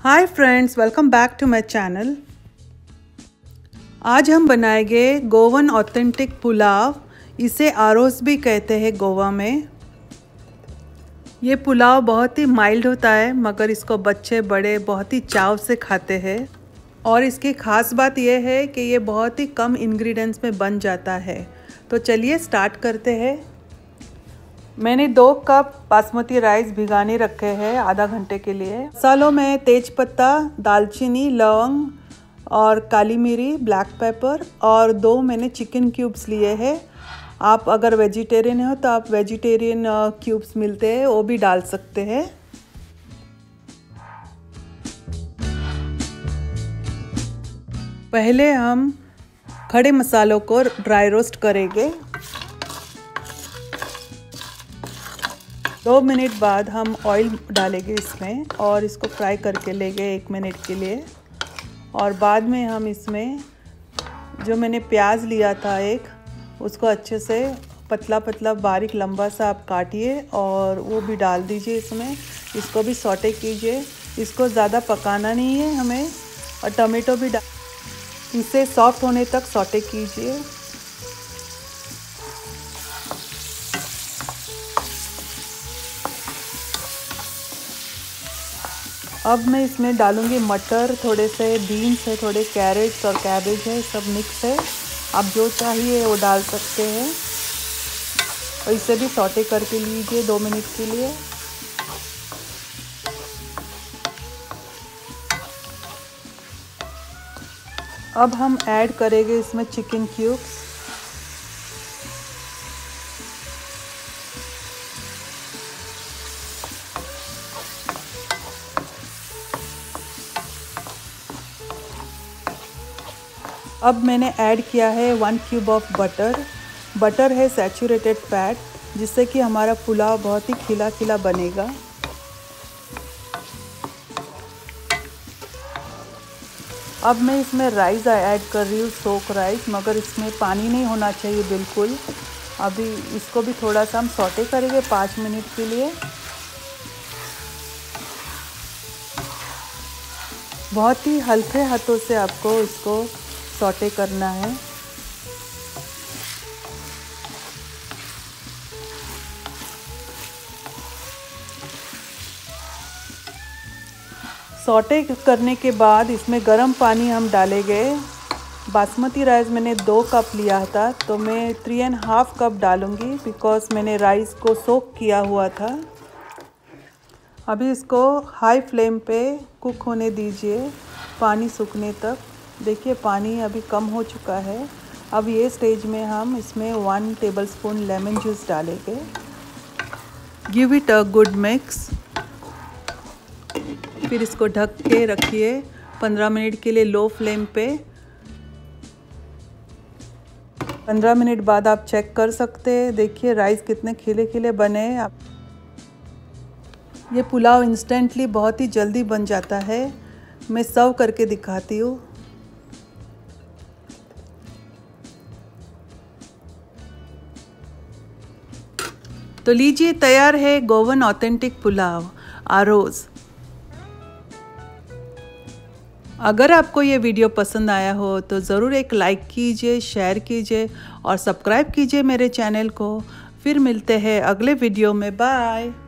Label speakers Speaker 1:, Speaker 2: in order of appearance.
Speaker 1: Hi friends, welcome back to my channel. आज हम बनाएंगे गोवन ऑथेंटिक पुलाव। इसे आरोस भी कहते हैं गोवा में। ये पुलाव बहुत ही माइल्ड होता है, मगर इसको बच्चे बड़े बहुत ही चाव से खाते हैं। और इसकी ख़ास बात यह है कि ये बहुत ही कम इंग्रेडिएंट्स में बन जाता है। तो चलिए स्टार्ट करते हैं। मैंने 2 कप बासमती राइस भिगाने रखे हैं आधा घंटे के लिए। मसालों में तेज पत्ता, दालचीनी, लौंग और काली मिरी, ब्लैक पेपर और 2 मैंने चिकन क्यूब्स लिए हैं। आप अगर वेजिटेरियन हो तो आप वेजिटेरियन क्यूब्स मिलते हैं, वो भी डाल सकते हैं। पहले हम खड़े मसालों को ड्राई रोस्ट करेंगे। 2 मिनट बाद हम ऑयल डालेंगे इसमें और इसको फ्राई करके लेंगे 1 मिनट के लिए। और बाद में हम इसमें जो मैंने प्याज लिया था उसको अच्छे से पतला पतला बारीक लंबा सा आप काटिए और वो भी डाल दीजिए इसमें। इसको भी सौटे कीजिए। इसको ज़्यादा पकाना नहीं है हमें। और टमाटो भी इसे सॉफ्ट होने तक सौटे कीजिए। अब मैं इसमें डालूंगी मटर, थोड़े से बीन्स है, थोड़े कैरेट्स और कैबेज है, सब मिक्स है। आप जो चाहिए वो डाल सकते हैं। और इसे भी सौटे करके लीजिए 2 मिनट के लिए। अब हम ऐड करेंगे इसमें चिकन क्यूब्स। अब मैंने ऐड किया है 1 क्यूब ऑफ बटर। बटर है सैचुरेटेड फैट, जिससे कि हमारा पुलाव बहुत ही खिला खिला बनेगा। अब मैं इसमें राइस ऐड कर रही हूँ, सोक राइस, मगर इसमें पानी नहीं होना चाहिए बिल्कुल। अभी इसको भी थोड़ा सा हम सौटे करेंगे 5 मिनट के लिए। बहुत ही हल्के हाथों से आपको इसको सौटे करना है। सौटे करने के बाद इसमें गर्म पानी हम डालेंगे। बासमती राइस मैंने 2 कप लिया था, तो मैं 3.5 कप डालूंगी, बिकॉज़ मैंने राइस को सोक किया हुआ था। अभी इसको हाई फ्लेम पे कुक होने दीजिए पानी सूखने तक। देखिए पानी अभी कम हो चुका है। अब ये स्टेज में हम इसमें 1 टेबलस्पून लेमन जूस डालेंगे। Give it a good mix. फिर इसको ढक के रखिए 15 मिनट के लिए लो फ्लेम पे। 15 मिनट बाद आप चेक कर सकते हैं। देखिए राइस कितने खिले खिले बने। ये पुलाव इंस्टेंटली बहुत ही जल्दी बन जाता है। मैं सर्व करके दिखाती हूँ। तो लीजिए, तैयार है गोवन ऑथेंटिक पुलाव आरोस। अगर आपको ये वीडियो पसंद आया हो तो ज़रूर एक लाइक कीजिए, शेयर कीजिए और सब्सक्राइब कीजिए मेरे चैनल को। फिर मिलते हैं अगले वीडियो में। बाय।